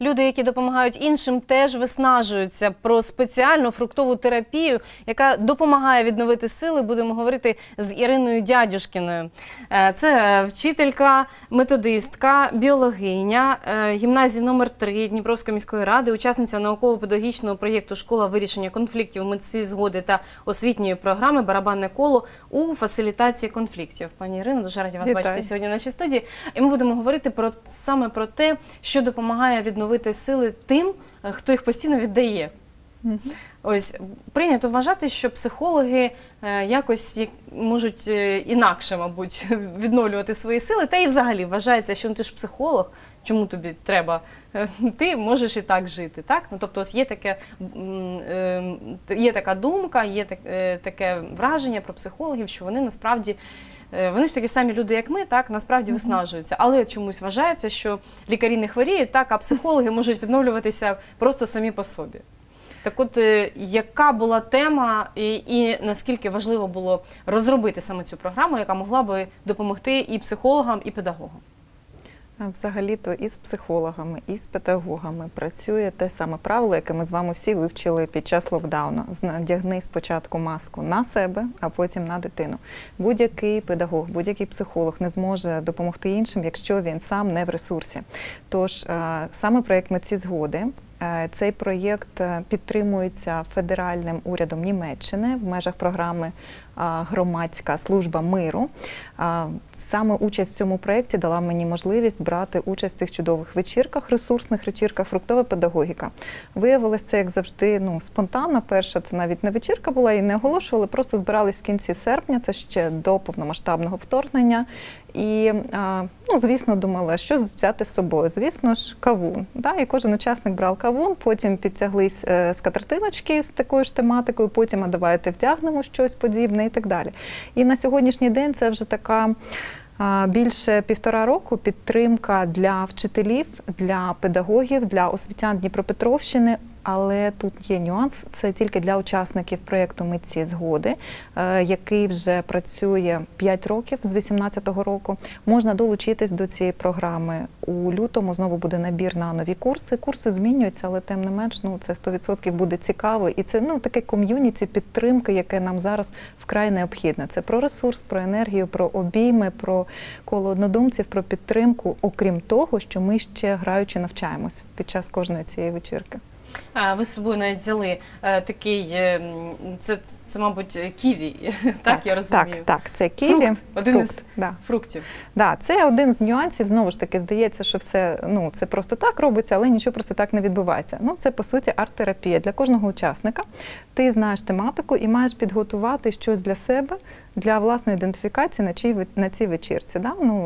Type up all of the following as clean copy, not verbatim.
люди, які допомагають іншим, теж виснажуються. Про спеціальну фруктову терапію, яка допомагає відновити сили, будемо говорити з Іриною Дядюшкіною. Це вчителька, методистка, біологиня гімназії номер 3 Дніпровської міської ради, учасниця науково-педагогічного проєкту «Школа вирішення конфліктів, митці згоди та освітньої програми «Барабанне коло» у фасилітації конфліктів. Пані Ірино, дуже раді вас бачити сьогодні в нашій студії. І ми будемо говорити саме про те, що допомагає відновити сили тим, хто їх постійно віддає. Ось, прийнято вважати, що психологи якось можуть інакше, мабуть, відновлювати свої сили. Та і взагалі вважається, що ти ж психолог, чому тобі треба? Ти можеш і так жити, так? Ну, тобто ось є така думка, є таке враження про психологів, що вони насправді, вони ж такі самі люди, як ми, так, насправді виснажуються. Але чомусь вважається, що лікарі не хворіють, так, а психологи можуть відновлюватися просто самі по собі. Так от, яка була тема і наскільки важливо було розробити саме цю програму, яка могла би допомогти і психологам, і педагогам? Взагалі-то і з психологами, і з педагогами працює те саме правило, яке ми з вами всі вивчили під час локдауну. Надягни спочатку маску на себе, а потім на дитину. Будь-який педагог, будь-який психолог не зможе допомогти іншим, якщо він сам не в ресурсі. Тож саме проєкт «Митці згоди», цей проєкт підтримується федеральним урядом Німеччини в межах програми «Громадська служба миру». Саме участь в цьому проєкті дала мені можливість брати участь в цих чудових вечірках, ресурсних вечірках «Фруктова педагогіка». Виявилось це, як завжди, спонтанно. Перша це навіть не вечірка була і не оголошували, просто збирались в кінці серпня, це ще до повномасштабного вторгнення. І, звісно, думала, що взяти з собою. Звісно ж, кавун. І кожен учасник брав кавун, потім підтяглись скатертиночки з такою ж тематикою, потім, а давайте вдягнемо щось подібне і так далі. І на сьогоднішній день це вже така більше 1,5 року підтримка для вчителів, для педагогів, для освітян Дніпропетровщини. Але тут є нюанс, це тільки для учасників проєкту «Митці згоди», який вже працює 5 років з 2018 року. Можна долучитись до цієї програми. У лютому знову буде набір на нові курси. Курси змінюються, але тим не менш, це 100% буде цікаво. І це таке ком'юніті підтримки, яке нам зараз вкрай необхідне. Це про ресурс, про енергію, про обійми, про коло однодумців, про підтримку, окрім того, що ми ще граючи навчаємось під час кожної цієї вечірки. Ви з собою навіть взяли такий, це мабуть, ківі, так, я розумію? Так, це ківі. Один із фруктів. Так, це один з нюансів, знову ж таки, здається, що все, це просто так робиться, але нічого просто так не відбувається. Це, по суті, арт-терапія для кожного учасника. Ти знаєш тематику і маєш підготувати щось для себе, для власної ідентифікації на цій вечірці.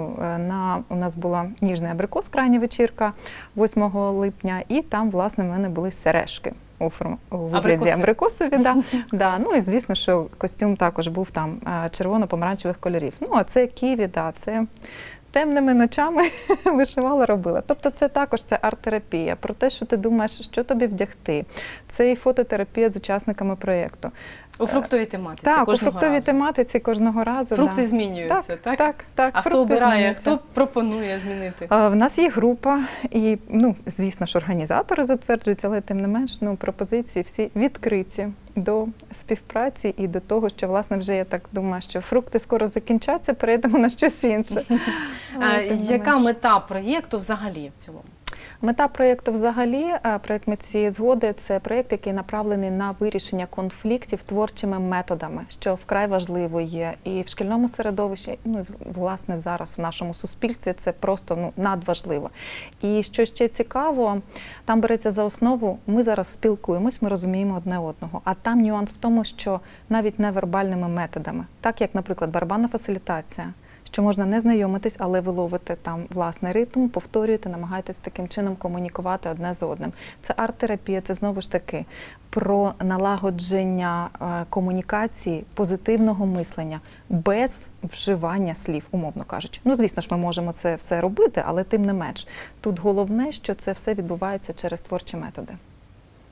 У нас була ніжний абрикос, крайня вечірка 8 липня, і там, власне, в мене були сережки у вигляді абрикосові. І, звісно, що костюм також був там червоно-помаранчевих кольорів. А це ківі, це темними ночами вишивала, робила. Тобто це також арт-терапія, про те, що ти думаєш, що тобі вдягти. Це і фототерапія з учасниками проєкту. У фруктовій тематиці кожного разу. Так, у фруктовій тематиці кожного разу. Фрукти змінюються, так? Так. А хто обирає, хто пропонує змінити? В нас є група і, звісно ж, організатори затверджують, але тим не менш, пропозиції всі відкриті до співпраці і до того, що, власне, вже я так думаю, що фрукти скоро закінчаться, перейдемо на щось інше. Яка мета проєкту взагалі в цілому? Мета проєкту взагалі, проєкт «Митці згоди» – це проєкт, який направлений на вирішення конфліктів творчими методами, що вкрай важливо є і в шкільному середовищі, і, власне, зараз в нашому суспільстві це просто надважливо. І що ще цікаво, там береться за основу, ми зараз спілкуємось, ми розуміємо одне одного, а там нюанс в тому, що навіть невербальними методами, так як, наприклад, барабанна фасилітація, що можна не знайомитись, але ви ловите там власний ритм, повторюєте, намагаєтесь таким чином комунікувати одне з одним. Це арт-терапія, це знову ж таки про налагодження комунікації, позитивного мислення, без вживання слів, умовно кажучи. Звісно ж, ми можемо це все робити, але тим не менш. Тут головне, що це все відбувається через творчі методи.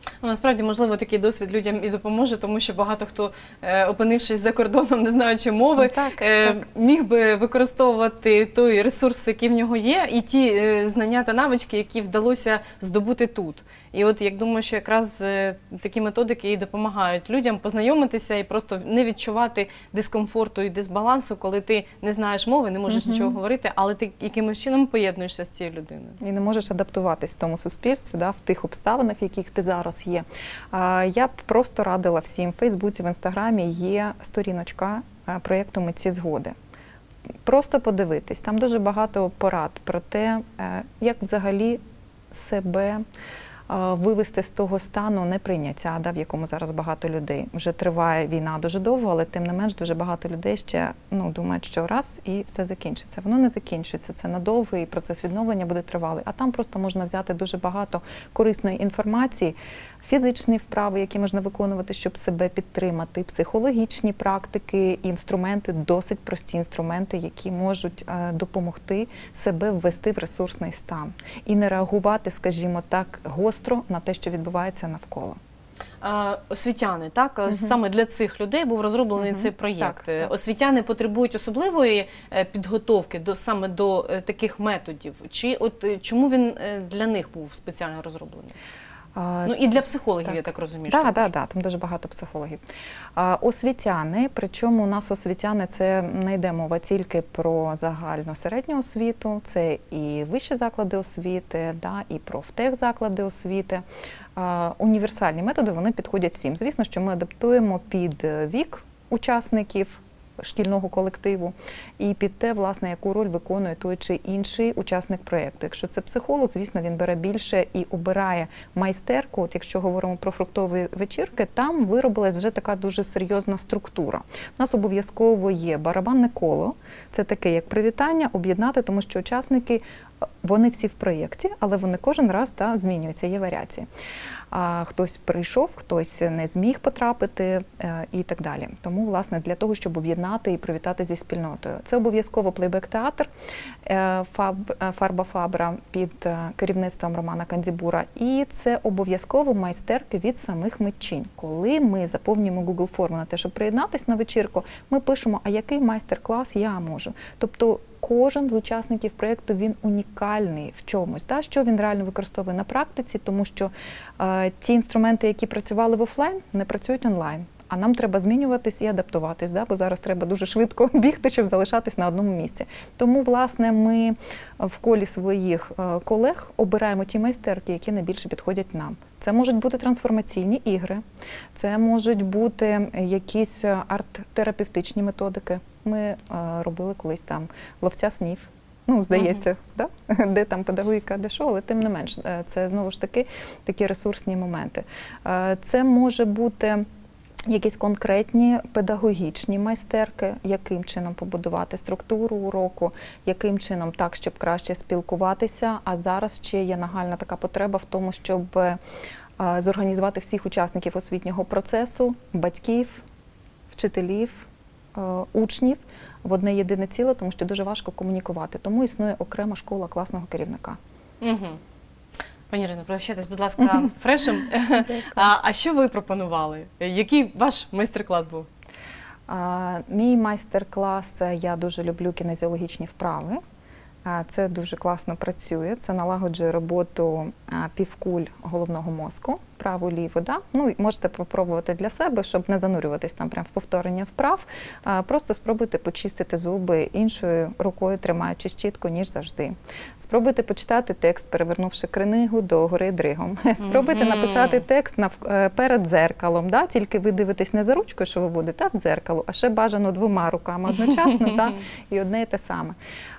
Ну, насправді, можливо, такий досвід людям і допоможе, тому що багато хто, опинившись за кордоном, не знаючи мови, міг би використовувати той ресурс, який в нього є, і ті знання та навички, які вдалося здобути тут. І от, як думаю, що якраз такі методики і допомагають людям познайомитися і просто не відчувати дискомфорту і дисбалансу, коли ти не знаєш мови, не можеш нічого говорити, але ти якимось чином поєднуєшся з цією людиною. І не можеш адаптуватись в тому суспільстві, в тих обставинах, в яких ти зараз є. Я б просто радила всім, в Фейсбуці, в Інстаграмі є сторіночка проєкту «Митці згоди». Просто подивитись, там дуже багато порад про те, як взагалі себе вивести з того стану неприйняття, в якому зараз багато людей. Вже триває війна дуже довго, але тим не менш дуже багато людей ще думають, що раз і все закінчиться. Воно не закінчується, це надовго і процес відновлення буде тривалий. А там просто можна взяти дуже багато корисної інформації, фізичні вправи, які можна виконувати, щоб себе підтримати, психологічні практики, інструменти, досить прості інструменти, які можуть допомогти себе ввести в ресурсний стан і не реагувати, скажімо так, гостро на те, що відбувається навколо. Освітяни, так? Саме для цих людей був розроблений цей проєкт. Так. Освітяни потребують особливої підготовки саме до таких методів? Чи чому він для них був спеціально розроблений? І для психологів, я так розумію. Так, там дуже багато психологів. Освітяни, причому у нас освітяни, це не йде мова тільки про загальну середню освіту, це і вищі заклади освіти, і профтехзаклади освіти. Універсальні методи, вони підходять всім. Звісно, що ми адаптуємо під вік учасників шкільного колективу і під те, власне, яку роль виконує той чи інший учасник проєкту. Якщо це психолог, звісно, він бере більше і обирає майстерку. От якщо говоримо про фруктові вечірки, там виробилась вже така дуже серйозна структура. У нас обов'язково є барабанне коло, це таке як привітання, об'єднати, тому що учасники, вони всі в проєкті, але вони кожен раз змінюються, є варіації. Хтось прийшов, хтось не зміг потрапити і так далі. Тому, власне, для того, щоб об'єднати і привітати зі спільнотою. Це обов'язково плейбек-театр «Фарба Фабра» під керівництвом Романа Кандзібура. І це обов'язково майстерки від самих митчинь. Коли ми заповнюємо Google форму на те, щоб приєднатись на вечірку, ми пишемо, а який майстер-клас я можу. Тобто кожен з учасників проєкту, він унікальний в чомусь, що він реально використовує на практиці, тому що ті інструменти, які працювали в офлайн, не працюють онлайн. А нам треба змінюватись і адаптуватись, бо зараз треба дуже швидко бігти, щоб залишатись на одному місці. Тому, власне, ми в колі своїх колег обираємо ті майстерки, які найбільше підходять нам. Це можуть бути трансформаційні ігри, це можуть бути якісь арт-терапевтичні методики. Ми робили колись там ловця снів, здається, де там педагогіка, де що, але тим не менш, це знову ж таки такі ресурсні моменти. Це може бути якісь конкретні педагогічні майстерки, яким чином побудувати структуру уроку, яким чином так, щоб краще спілкуватися, а зараз ще є нагальна така потреба в тому, щоб зорганізувати всіх учасників освітнього процесу, батьків, вчителів, учнів в одне єдине ціле, тому що дуже важко комунікувати. Тому існує окрема школа класного керівника. Пані Ірино, прощайтесь, будь ласка, фрешем. А що ви пропонували? Який ваш майстер-клас був? Мій майстер-клас, я дуже люблю кінезіологічні вправи. Це дуже класно працює, це налагоджує роботу півкуль головного мозку, право-ліво. Можете попробувати для себе, щоб не занурюватись там прямо в повторення вправ. Просто спробуйте почистити зуби іншою рукою, тримаючи щітку, ніж завжди. Спробуйте почитати текст, перевернувши книгу догори дригом. Спробуйте написати текст перед дзеркалом. Тільки ви дивитесь не за ручкою, що ви будете, а в дзеркало, а ще бажано двома руками одночасно, і одне і те саме.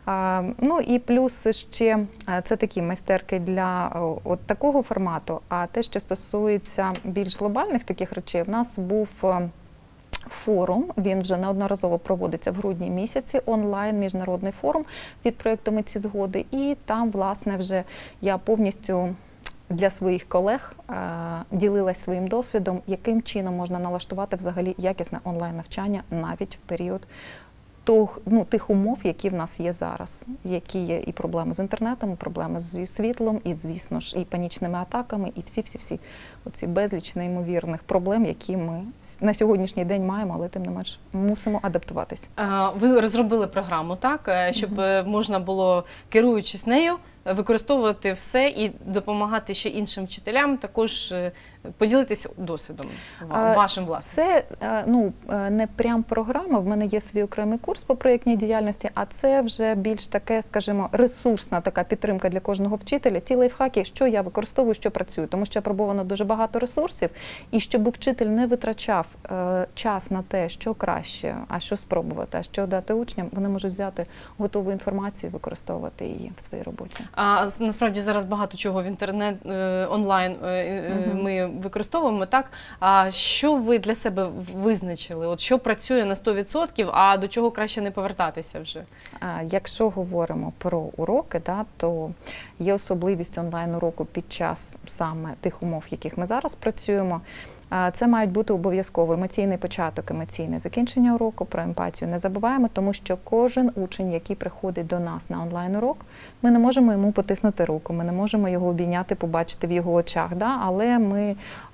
І плюс ще це такі майстерки для от такого формату, а те, що стосується більш глобальних таких речей, в нас був форум, він вже неодноразово проводиться в грудні місяці, онлайн міжнародний форум від проєкту «Митці згоди», і там, власне, вже я повністю для своїх колег ділилась своїм досвідом, яким чином можна налаштувати взагалі якісне онлайн-навчання навіть в період тих умов, які в нас є зараз, які є і проблеми з інтернетом, і проблеми зі світлом, і, звісно ж, і панічними атаками, і всі оці безліч неймовірних проблем, які ми на сьогоднішній день маємо, але тим не менш мусимо адаптуватись. Ви розробили програму, так, щоб можна було, керуючись нею, використовувати все і допомагати ще іншим вчителям, також поділитися досвідом вашим власним. Це не прям програма, в мене є свій окремий курс по проєктній діяльності, а це вже більш таке, скажімо, ресурсна така підтримка для кожного вчителя. Ті лайфхаки, що я використовую, що працюю, тому що опробовано дуже багато ресурсів, і щоб вчитель не витрачав час на те, що краще, а що спробувати, а що дати учням, вони можуть взяти готову інформацію і використовувати її в своїй роботі. А насправді зараз багато чого в інтернет, онлайн ми використовуємо, так? А що ви для себе визначили? От що працює на 100%, а до чого краще не повертатися вже? Якщо говоримо про уроки, то є особливість онлайн-уроку під час саме тих умов, в яких ми зараз працюємо. Це мають бути обов'язково емоційний початок, емоційне закінчення уроку, про емпатію не забуваємо, тому що кожен учень, який приходить до нас на онлайн-урок, ми не можемо йому потиснути руку, ми не можемо його обійняти, побачити в його очах, але ми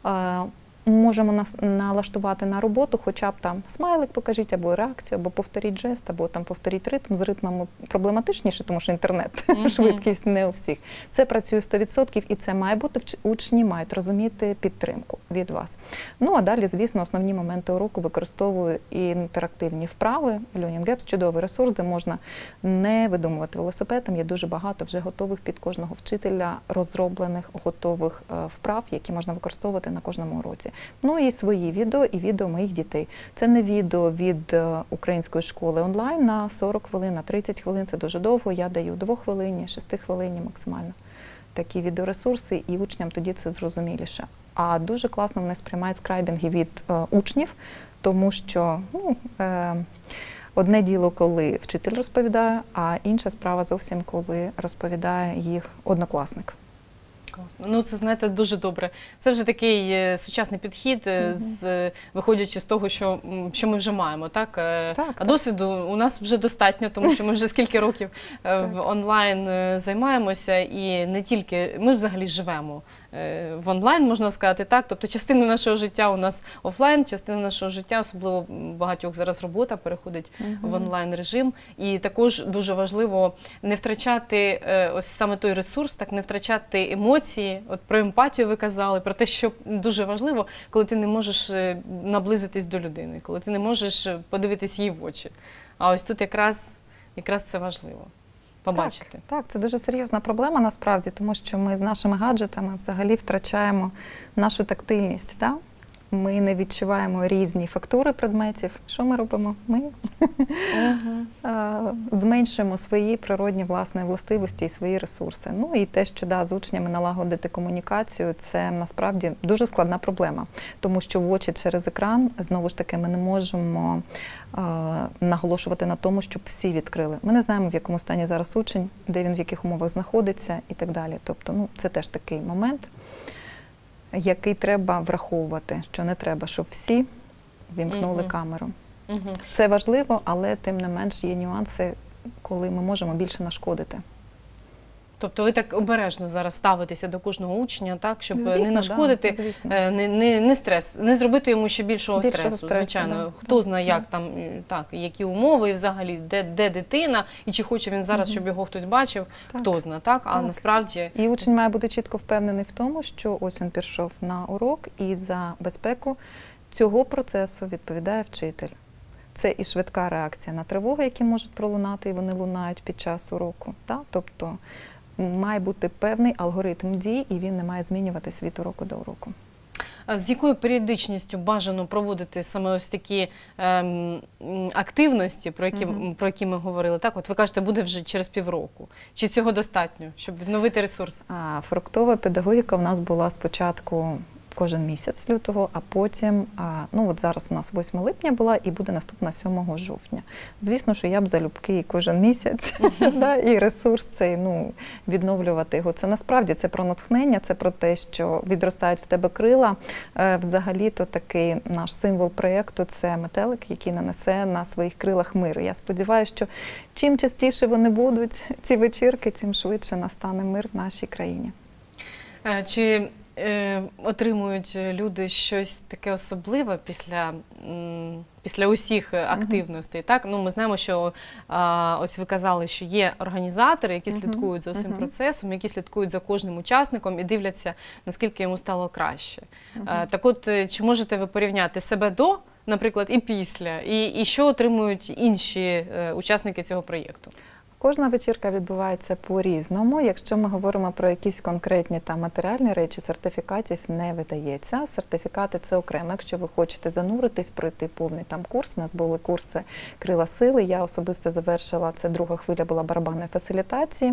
можемо налаштувати на роботу, хоча б там смайлик покажіть, або реакцію, або повторіть жест, або там повторіть ритм. З ритмом проблематичніше, тому що інтернет, швидкість не у всіх. Це працює 100% і це має бути, учні мають розуміти підтримку від вас. А далі, звісно, основні моменти уроку використовую і інтерактивні вправи. Learning Gaps – чудовий ресурс, де можна не видумувати велосипед. Там є дуже багато вже готових під кожного вчителя, розроблених, готових вправ, які можна використовувати на кожному уроці. І свої відео, і відео моїх дітей. Це не відео від української школи онлайн на 40 хвилин, на 30 хвилин. Це дуже довго. Я даю 2 хвилині, 6 хвилині максимально. Такі відеоресурси, і учням тоді це зрозуміліше. А дуже класно вони сприймають скрайбінги від учнів, тому що одне діло, коли вчитель розповідає, а інша справа зовсім, коли розповідає їх однокласник. Класно. Це, знаєте, дуже добре. Це вже такий сучасний підхід, виходячи з того, що ми вже маємо, так? А досвіду у нас вже достатньо, тому що ми вже скільки років в онлайн займаємося, і не тільки, ми взагалі живемо в онлайн, можна сказати, так? Тобто частина нашого життя у нас офлайн, частина нашого життя, особливо багатьох зараз робота переходить в онлайн режим. І також дуже важливо не втрачати ось саме той ресурс, так, не втрачати емоції. От про емпатію ви казали, про те, що дуже важливо, коли ти не можеш наблизитись до людини, коли ти не можеш подивитись їй в очі. А ось тут якраз це важливо. Побачити. Так, це дуже серйозна проблема насправді, тому що ми з нашими гаджетами взагалі втрачаємо нашу тактильність. Так? Ми не відчуваємо різні фактури предметів. Що ми робимо? Ми зменшуємо свої природні власні властивості і свої ресурси. І те, що з учнями налагодити комунікацію, це насправді дуже складна проблема. Тому що в очі через екран, знову ж таки, ми не можемо наголошувати на тому, щоб всі відкрили. Ми не знаємо, в якому стані зараз учень, де він в яких умовах знаходиться і так далі. Тобто, це теж такий момент, який треба враховувати, що не треба, щоб всі вімкнули камеру. Це важливо, але тим не менш є нюанси, коли ми можемо більше нашкодити. Тобто ви так обережно зараз ставитеся до кожного учня, так, щоб не нашкодити, не зробити йому ще більшого стресу, звичайно. Хто знає, як там, так, які умови, і взагалі, де дитина, і чи хоче він зараз, щоб його хтось бачив, хто знає, так, а насправді... І учень має бути чітко впевнений в тому, що ось він пішов на урок, і за безпеку цього процесу відповідає вчитель. Це і швидка реакція на тривоги, які можуть пролунати, і вони лунають під час уроку. Тобто має бути певний алгоритм дій, і він не має змінюватись від уроку до уроку. З якою періодичністю бажано проводити саме ось такі активності, про які ми говорили? Так, от ви кажете, буде вже через півроку. Чи цього достатньо, щоб відновити ресурс? Фруктова педагогіка в нас була спочатку кожен місяць лютого, а потім, ну от зараз у нас 8 липня була і буде наступна 7 жовтня. Звісно, що я б залюбки кожен місяць, і ресурс цей, ну, відновлювати його. Це насправді, це про натхнення, це про те, що відростають в тебе крила. Взагалі-то такий наш символ проєкту – це метелик, який нанесе на своїх крилах мир. Я сподіваюся, що чим частіше вони будуть, ці вечірки, тим швидше настане мир в нашій країні. Чи отримують люди щось таке особливе після усіх активностей? Так? Ну, ми знаємо, що ось ви казали, що є організатори, які слідкують за усім процесом, які слідкують за кожним учасником і дивляться, наскільки йому стало краще. Так от, чи можете ви порівняти себе до, наприклад, і після, і що отримують інші учасники цього проєкту? Кожна вечірка відбувається по-різному. Якщо ми говоримо про якісь конкретні матеріальні речі, сертифікатів не видається. Сертифікати – це окремо. Якщо ви хочете зануритись, пройти повний курс, у нас були курси «Крила сили», я особисто завершила, це друга хвиля була барабанної фасилітації.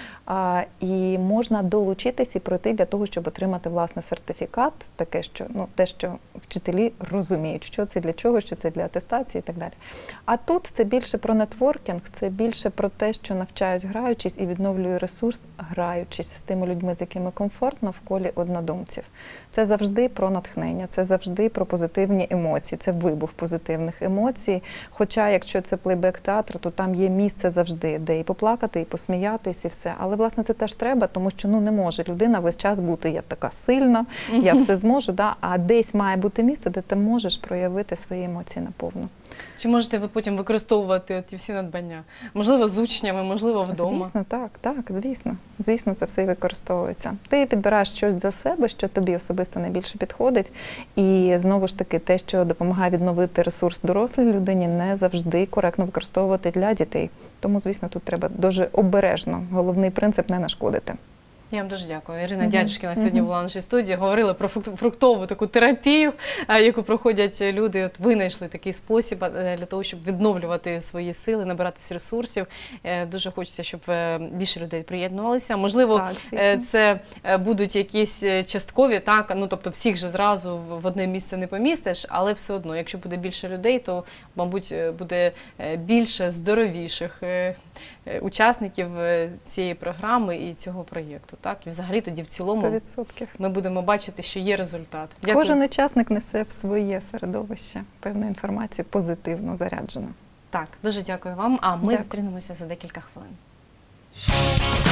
І можна долучитись і пройти для того, щоб отримати, власне, сертифікат, таке, що, ну, те, що вчителі розуміють, що це для чого, що це для атестації і так далі. А тут це більше про нетворкінг, це більше про те, що навчають граючись і відновлює ресурс, граючись з тими людьми, з якими комфортно в колі однодумців. Це завжди про натхнення, це завжди про позитивні емоції, це вибух позитивних емоцій. Хоча, якщо це плейбек-театр, то там є місце завжди, де і поплакати, і посміятись, і все. Але, власне, це теж треба, тому що, ну, не може людина весь час бути «я така сильна, я все зможу», да? А десь має бути місце, де ти можеш проявити свої емоції наповну. Чи можете ви потім використовувати ті всі надбання? Можливо, з учнями, можливо, вдома? Звісно, так, звісно. Звісно, це все і використовується. Ти підбираєш щось для себе, що тобі особисто найбільше підходить. І, знову ж таки, те, що допомагає відновити ресурс дорослій людині, не завжди коректно використовувати для дітей. Тому, звісно, тут треба дуже обережно. Головний принцип – не нашкодити. Я вам дуже дякую. Ірина Дядюшкіна сьогодні була в нашій студії. Говорили про фруктову таку терапію, яку проходять люди. От винайшли такий спосіб для того, щоб відновлювати свої сили, набиратись ресурсів. Дуже хочеться, щоб більше людей приєднувалися. Можливо, це будуть якісь часткові, так, ну, тобто всіх же зразу в одне місце не помістиш, але все одно, якщо буде більше людей, то, мабуть, буде більше здоровіших учасників цієї програми і цього проєкту. Так? І взагалі тоді в цілому 100%. Ми будемо бачити, що є результат. Дякую. Кожен учасник несе в своє середовище певну інформацію позитивно заряджену. Так, дуже дякую вам, а ми зустрінемося за декілька хвилин.